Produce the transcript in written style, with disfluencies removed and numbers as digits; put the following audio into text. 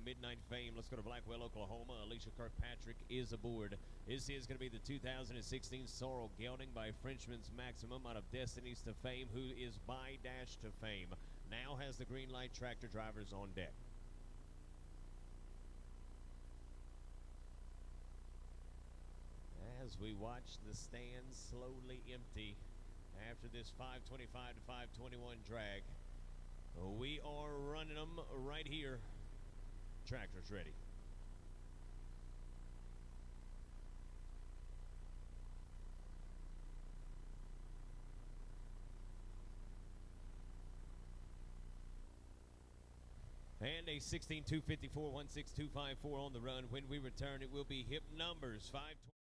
Midnight Fame. Let's go to Blackwell, Oklahoma. Alicia Kirkpatrick is aboard. This is going to be the 2016 Sorrel Gelding by Frenchman's Maximum out of Destinies to Fame, who is by Dash to Fame. Now has the green light. Tractor drivers on deck. As we watch the stands slowly empty after this 525 to 521 drag, we are running them right here. Tractor's ready. And a 16-254, 16254 on the run. When we return, it will be hip numbers 520.